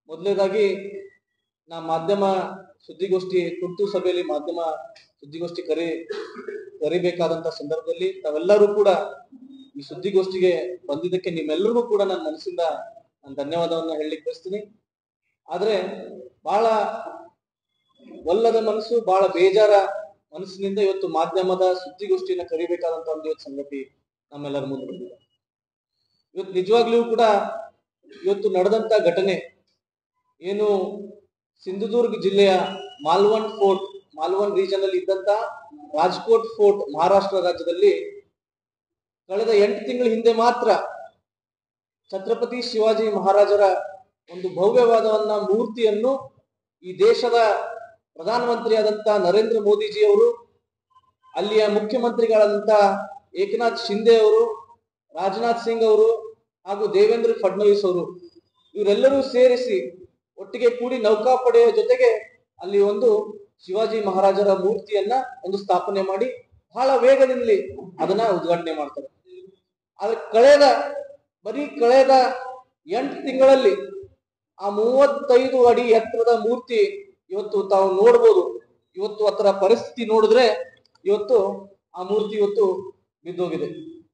ಮೊದಲನೇದಾಗಿ ನಾ ಮಾಧ್ಯಮ ಸುದ್ದಿಗೋಷ್ಠಿ ತುರ್ತು ಸಭೆಯಲ್ಲಿ ಮಾಧ್ಯಮ ಸುದ್ದಿಗೋಷ್ಠಿ ಕರಿಬೇಕಾದಂತ ಸಂದರ್ಭದಲ್ಲಿ ತಾವೆಲ್ಲರೂ ಕೂಡ ಈ ಸುದ್ದಿಗೋಷ್ಠಿಗೆ ಬಂದಿದ್ದಕ್ಕೆ ನಿಮ್ಮೆಲ್ಲರಿಗೂ ಕೂಡ ನನ್ನ ಮನಸ್ಸಿಂದ ನಾನು ಧನ್ಯವಾದವನ್ನ ಹೇಳಲಿಕ್ಕೆ ಬಯಸ್ತೀನಿ. ಆದ್ರೆ ಬಹಳ ಒಲ್ಲದ ಮನಸ್ಸು, ಬಹಳ ಬೇಜಾರ ಮನಸ್ಸಿನಿಂದ ಇವತ್ತು ಮಾಧ್ಯಮದ ಸುದ್ದಿಗೋಷ್ಠಿಯನ್ನ ಕರಿಬೇಕಾದಂತ ಒಂದು ಇವತ್ತು ಸಂಗತಿ ನಮ್ಮೆಲ್ಲರ ಮುಂದೆ ಬಂದಿದೆ. ಇವತ್ತು ನಿಜವಾಗ್ಲೂ ಕೂಡ ಇವತ್ತು ನಡೆದಂತ ಘಟನೆ ಏನು ಸಿಂಧುದುರ್ಗ ಜಿಲ್ಲೆಯ ಮಾಲ್ವನ್ ರೀಜನ್ ಅಲ್ಲಿ ಇದ್ದಂತ ರಾಜ್ಕೋಟ್ ಫೋರ್ಟ್ ಮಹಾರಾಷ್ಟ್ರ ರಾಜ್ಯದಲ್ಲಿ ಕಳೆದ 8 ತಿಂಗಳ ಹಿಂದೆ ಮಾತ್ರ ಛತ್ರಪತಿ ಶಿವಾಜಿ ಮಹಾರಾಜರ ಒಂದು ಭವ್ಯವಾದವನ್ನ ಮೂರ್ತಿಯನ್ನು ಈ ದೇಶದ ಪ್ರಧಾನಮಂತ್ರಿಯಾದಂತ ನರೇಂದ್ರ ಮೋದಿಜಿಯವರು, ಅಲ್ಲಿಯ ಮುಖ್ಯಮಂತ್ರಿಗಳಾದಂತ ಏಕನಾಥ್ ಶಿಂದೆ ಅವರು, ರಾಜನಾಥ್ ಸಿಂಗ್ ಅವರು ಹಾಗೂ ದೇವೇಂದ್ರ ಫಡ್ನವೀಸ್ ಅವರು ಇವರೆಲ್ಲರೂ ಸೇರಿಸಿ ಒಟ್ಟಿಗೆ ಕೂಡಿ ನೌಕಾಪಡೆಯ ಜೊತೆಗೆ ಅಲ್ಲಿ ಒಂದು ಶಿವಾಜಿ ಮಹಾರಾಜರ ಮೂರ್ತಿಯನ್ನ ಒಂದು ಸ್ಥಾಪನೆ ಮಾಡಿ ಬಹಳ ವೇಗದಲ್ಲಿ ಅದನ್ನ ಉದ್ಘಾಟನೆ ಮಾಡ್ತಾರೆ. ಆದ್ರೆ ಕಳೆದ 8 ತಿಂಗಳಲ್ಲಿ ಆ 35 ಅಡಿ ಎತ್ತರದ ಮೂರ್ತಿ ಇವತ್ತು ತಾವು ನೋಡ್ಬೋದು. ಇವತ್ತು ಅದರ ಪರಿಸ್ಥಿತಿ ನೋಡಿದ್ರೆ ಇವತ್ತು ಆ ಮೂರ್ತಿ ಇವತ್ತು ಬಿದ್ದೋಗಿದೆ.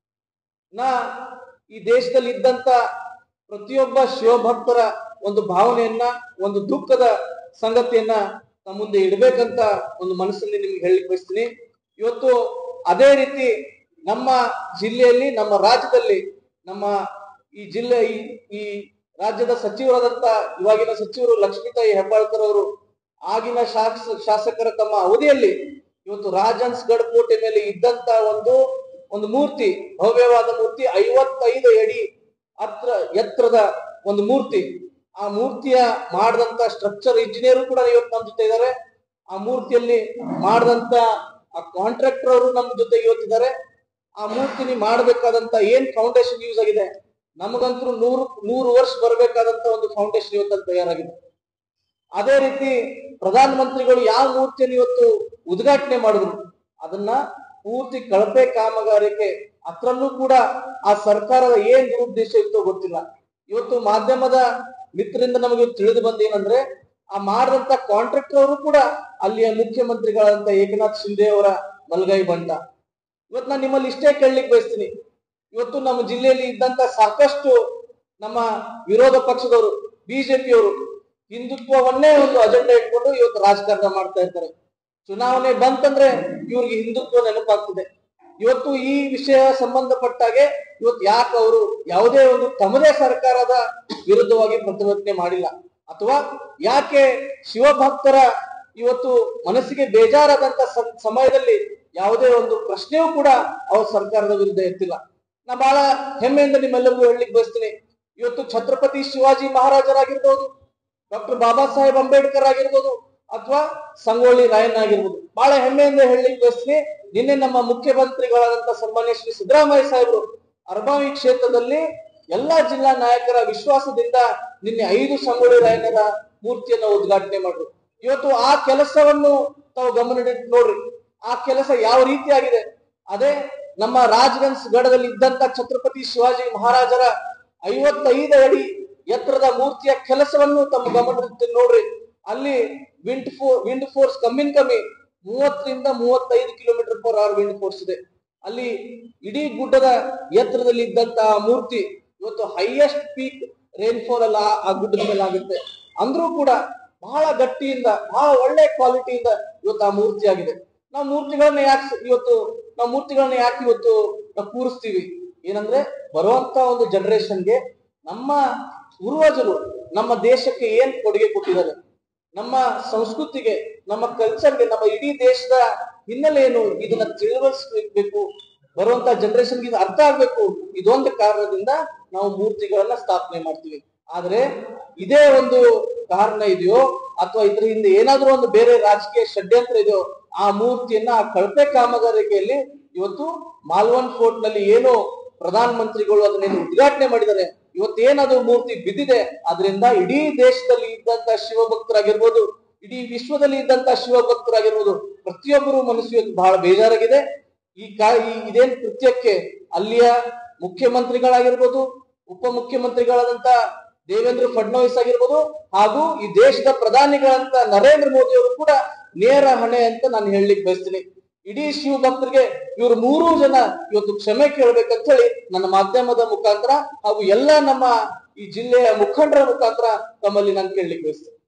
ಈ ದೇಶದಲ್ಲಿ ಇದ್ದಂತ ಪ್ರತಿಯೊಬ್ಬ ಶಿವಭಕ್ತರ ಒಂದು ಭಾವನೆಯನ್ನ, ಒಂದು ದುಃಖದ ಸಂಗತಿಯನ್ನ ನಮ್ಮ ಮುಂದೆ ಇಡಬೇಕಂತ ಒಂದು ಮನಸ್ಸಲ್ಲಿ ನಿಮ್ಗೆ ಹೇಳಲಿಕ್ಕೆ ಬಯಸ್ತೀನಿ. ಇವತ್ತು ಅದೇ ರೀತಿ ನಮ್ಮ ಜಿಲ್ಲೆಯಲ್ಲಿ, ನಮ್ಮ ರಾಜ್ಯದಲ್ಲಿ, ನಮ್ಮ ಈ ಜಿಲ್ಲೆ ಈ ರಾಜ್ಯದ ಸಚಿವರಾದಂತ ಇವಾಗಿನ ಸಚಿವರು ಲಕ್ಷ್ಮೀತಾಯಿ ಹೆಬ್ಬಾಳ್ಕರ್ ಅವರು ಆಗಿನ ಶಾಸಕರ ತಮ್ಮ ಅವಧಿಯಲ್ಲಿ ಇವತ್ತು ರಾಜನ್ಸ್ಗಢ ಕೋಟೆ ಮೇಲೆ ಇದ್ದಂತ ಒಂದು ಮೂರ್ತಿ, ಭವ್ಯವಾದ ಮೂರ್ತಿ, 55 ಅಡಿ ಎತ್ತರದ ಒಂದು ಮೂರ್ತಿ. ಆ ಮೂರ್ತಿಯ ಮಾಡಿದಂತ ಸ್ಟ್ರಕ್ಚರ್ ಇಂಜಿನಿಯರ್ ಕೂಡ ಇವತ್ತು ನಮ್ಮ ಜೊತೆ ಇದ್ದಾರೆ. ಆ ಮೂರ್ತಿಯಲ್ಲಿ ಮಾಡಿದಂತ ಆ ಕಾಂಟ್ರಾಕ್ಟರ್ ಅವರು ನಮ್ಮ ಜೊತೆ ಇವತ್ತಿದ್ದಾರೆ. ಆ ಮೂರ್ತಿನಿ ಮಾಡಬೇಕಾದಂತ ಏನ್ ಫೌಂಡೇಶನ್ ಯೂಸ್ ಆಗಿದೆ, ನಮಗಂತೂ 100 ವರ್ಷ ಬರಬೇಕಾದಂತ ಒಂದು ಫೌಂಡೇಶನ್ ಇವತ್ತಲ್ಲಿ ತಯಾರಾಗಿದೆ. ಅದೇ ರೀತಿ ಪ್ರಧಾನ ಮಂತ್ರಿಗಳು ಯಾವ ಮೂರ್ತಿಯನ್ನು ಇವತ್ತು ಉದ್ಘಾಟನೆ ಮಾಡಿದ್ರು ಅದನ್ನ ಪೂರ್ತಿ ಕಳಪೆ ಕಾಮಗಾರಿಕೆ, ಅದ್ರಲ್ಲೂ ಕೂಡ ಆ ಸರ್ಕಾರದ ಏನ್ ದುರುದ್ದೇಶ ಇತ್ತೋ ಗೊತ್ತಿಲ್ಲ. ಇವತ್ತು ಮಾಧ್ಯಮದ ಮಿತ್ರರಿಂದ ನಮಗೆ ತಿಳಿದು ಬಂದ ಏನಂದ್ರೆ, ಆ ಮಾಡಿದಂತ ಕಾಂಟ್ರಾಕ್ಟರ್ ಅವರು ಕೂಡ ಅಲ್ಲಿಯ ಮುಖ್ಯಮಂತ್ರಿಗಳಾದಂತ ಏಕನಾಥ್ ಶಿಂದೆ ಅವರ ಬಲಗೈ ಬಂಟ. ಇವತ್ತು ನಾನು ನಿಮ್ಮಲ್ಲಿ ಇಷ್ಟೇ ಕೇಳಲಿಕ್ಕೆ ಬಯಸ್ತೀನಿ, ಇವತ್ತು ನಮ್ಮ ಜಿಲ್ಲೆಯಲ್ಲಿ ಇದ್ದಂತ ಸಾಕಷ್ಟು ನಮ್ಮ ವಿರೋಧ ಪಕ್ಷದವರು, ಬಿಜೆಪಿಯವರು ಹಿಂದುತ್ವವನ್ನೇ ಒಂದು ಅಜೆಂಡಾ ಇಟ್ಕೊಂಡು ಇವತ್ತು ರಾಜಕಾರಣ ಮಾಡ್ತಾ ಇರ್ತಾರೆ. ಚುನಾವಣೆ ಬಂತಂದ್ರೆ ಇವ್ರಿಗೆ ಹಿಂದುತ್ವ ನೆನಪಾಗ್ತದೆ. ಇವತ್ತು ಈ ವಿಷಯ ಸಂಬಂಧಪಟ್ಟಾಗೆ ಇವತ್ತು ಯಾಕೆ ಅವರು ಯಾವುದೇ ಒಂದು ತಮ್ಮದೇ ಸರ್ಕಾರದ ವಿರುದ್ಧವಾಗಿ ಪ್ರತಿಭಟನೆ ಮಾಡಿಲ್ಲ, ಅಥವಾ ಯಾಕೆ ಶಿವಭಕ್ತರ ಇವತ್ತು ಮನಸ್ಸಿಗೆ ಬೇಜಾರಾದಂತ ಸಮಯದಲ್ಲಿ ಯಾವುದೇ ಒಂದು ಪ್ರಶ್ನೆಯೂ ಕೂಡ ಅವ್ರ ಸರ್ಕಾರದ ವಿರುದ್ಧ ಎತ್ತಿಲ್ಲ. ನಾ ಬಹಳ ಹೆಮ್ಮೆಯಿಂದ ನಿಮ್ಮೆಲ್ಲರಿಗೂ ಹೇಳಲಿಕ್ಕೆ ಬಯಸ್ತೀನಿ, ಇವತ್ತು ಛತ್ರಪತಿ ಶಿವಾಜಿ ಮಹಾರಾಜರಾಗಿರ್ಬೋದು, ಡಾಕ್ಟರ್ ಬಾಬಾ ಸಾಹೇಬ್ ಅಂಬೇಡ್ಕರ್ ಆಗಿರ್ಬೋದು, ಅಥವಾ ಸಂಗೊಳ್ಳಿ ರಾಯಣ್ಣ ಆಗಿರ್ಬೋದು, ಬಹಳ ಹೆಮ್ಮೆಯಿಂದ ಹೇಳಲಿಕ್ಕೆ ಬಯಸ್ತೀನಿ. ನಿನ್ನೆ ನಮ್ಮ ಮುಖ್ಯಮಂತ್ರಿಗಳಾದಂತ ಸನ್ಮಾನ್ಯ ಶ್ರೀ ಸಿದ್ದರಾಮಯ್ಯ ಸಾಹೇಬರು ಅರಬಾವಿ ಕ್ಷೇತ್ರದಲ್ಲಿ ಎಲ್ಲಾ ಜಿಲ್ಲಾ ನಾಯಕರ ವಿಶ್ವಾಸದಿಂದ ನಿನ್ನೆ 5 ಸಂಗೊಳ್ಳಿ ರಾಯಣ್ಣರ ಮೂರ್ತಿಯನ್ನ ಉದ್ಘಾಟನೆ ಮಾಡಿದ್ರು. ಇವತ್ತು ಆ ಕೆಲಸವನ್ನು ತಾವು ಗಮನವಿಟ್ಟು ನೋಡ್ರಿ, ಆ ಕೆಲಸ ಯಾವ ರೀತಿಯಾಗಿದೆ. ಅದೇ ನಮ್ಮ ರಾಜಗಂಜ್ ಗಢದಲ್ಲಿ ಇದ್ದಂತ ಛತ್ರಪತಿ ಶಿವಾಜಿ ಮಹಾರಾಜರ 55 ಅಡಿ ಎತ್ತರದ ಮೂರ್ತಿಯ ಕೆಲಸವನ್ನು ತಮ್ಮ ಗಮನವಿಟ್ಟು ನೋಡ್ರಿ. ಅಲ್ಲಿ ವಿಂಡ್ ಫೋರ್ಸ್ ಕಮ್ಮಿ 30 ರಿಂದ 35 km/h ವಿಂಡ್ ಫೋರ್ಸ್ ಇದೆ. ಅಲ್ಲಿ ಇಡೀ ಗುಡ್ಡದ ಎತ್ತರದಲ್ಲಿ ಇದ್ದಂತಹ ಮೂರ್ತಿ ಇವತ್ತು ಹೈಯೆಸ್ಟ್ ಪೀಕ್ ರೈನ್ಫಾಲ್ ಅಲ್ಲ ಆ ಗುಡ್ಡದ ಮೇಲೆ ಆಗುತ್ತೆ. ಅಂದ್ರೂ ಕೂಡ ಬಹಳ ಗಟ್ಟಿಯಿಂದ, ಬಹಳ ಒಳ್ಳೆ ಕ್ವಾಲಿಟಿಯಿಂದ ಇವತ್ತು ಆ ಮೂರ್ತಿ ಆಗಿದೆ. ನಾವು ಮೂರ್ತಿಗಳನ್ನ ಯಾಕೆ ಇವತ್ತು ನಾವು ಕೂರಿಸ್ತೀವಿ ಏನಂದ್ರೆ, ಬರುವಂತ ಒಂದು ಜನರೇಷನ್ಗೆ ನಮ್ಮ ಪೂರ್ವಜರು ನಮ್ಮ ದೇಶಕ್ಕೆ ಏನ್ ಕೊಡುಗೆ ಕೊಟ್ಟಿದ್ದಾರೆ, ನಮ್ಮ ಸಂಸ್ಕೃತಿಗೆ, ನಮ್ಮ ಕಲ್ಚರ್ಗೆ, ನಮ್ಮ ಇಡೀ ದೇಶದ ಹಿನ್ನೆಲೆ ಏನು, ಇದನ್ನ ತಿಳಿವಳಿಸ್ಬೇಕು, ಬರುವಂತ ಜನರೇಷನ್ಗೆ ಇದು ಅರ್ಥ ಆಗ್ಬೇಕು. ಇದೊಂದು ಕಾರಣದಿಂದ ನಾವು ಮೂರ್ತಿಗಳನ್ನ ಸ್ಥಾಪನೆ ಮಾಡ್ತೀವಿ. ಆದ್ರೆ ಇದೇ ಒಂದು ಕಾರಣ ಇದೆಯೋ ಅಥವಾ ಇದ್ರ ಹಿಂದೆ ಏನಾದ್ರೂ ಒಂದು ಬೇರೆ ರಾಜಕೀಯ ಷಡ್ಯಂತ್ರ ಇದೆಯೋ, ಆ ಮೂರ್ತಿಯನ್ನ ಆ ಕಳಪೆ ಕಾಮಗಾರಿಕೆಯಲ್ಲಿ ಇವತ್ತು ಮಾಲ್ವನ್ ಫೋರ್ಟ್ ನಲ್ಲಿ ಏನು ಪ್ರಧಾನ ಮಂತ್ರಿಗಳು ಅದನ್ನೇನು ಉದ್ಘಾಟನೆ ಮಾಡಿದ್ದಾರೆ, ಇವತ್ತೇನದು ಮೂರ್ತಿ ಬಿದ್ದಿದೆ. ಅದರಿಂದ ಇಡೀ ದೇಶದಲ್ಲಿ ಇದ್ದಂತ ಶಿವಭಕ್ತರಾಗಿರ್ಬೋದು, ಇಡೀ ವಿಶ್ವದಲ್ಲಿ ಇದ್ದಂತ ಶಿವಭಕ್ತರಾಗಿರ್ಬೋದು, ಪ್ರತಿಯೊಬ್ಬರು ಮನಸ್ಸು ಇವತ್ತು ಬಹಳ ಬೇಜಾರಾಗಿದೆ. ಇದೇನ್ ಕೃತ್ಯಕ್ಕೆ ಅಲ್ಲಿಯ ಮುಖ್ಯಮಂತ್ರಿಗಳಾಗಿರ್ಬೋದು, ಉಪಮುಖ್ಯಮಂತ್ರಿಗಳಾದಂತ ದೇವೇಂದ್ರ ಫಡ್ನವೀಸ್ ಆಗಿರ್ಬೋದು ಹಾಗೂ ಈ ದೇಶದ ಪ್ರಧಾನಿಗಳಂತ ನರೇಂದ್ರ ಮೋದಿ ಅವರು ಕೂಡ ನೇರ ಹೊಣೆ ಅಂತ ನಾನು ಹೇಳಲಿಕ್ಕೆ ಬಯಸ್ತೀನಿ. ಇಡೀ ಶಿವ ಭಕ್ತರಿಗೆ ಇವರು 3 ಜನ ಇವತ್ತು ಕ್ಷಮೆ ಕೇಳಬೇಕಂತ ಹೇಳಿ ನನ್ನ ಮಾಧ್ಯಮದ ಮುಖಾಂತರ ಹಾಗೂ ಎಲ್ಲ ನಮ್ಮ ಈ ಜಿಲ್ಲೆಯ ಮುಖಂಡರ ಮುಖಾಂತರ ತಮ್ಮಲ್ಲಿ ನಾನು ಕೇಳಲಿಕ್ಕೆ ಬಯಸ್ತೇನೆ.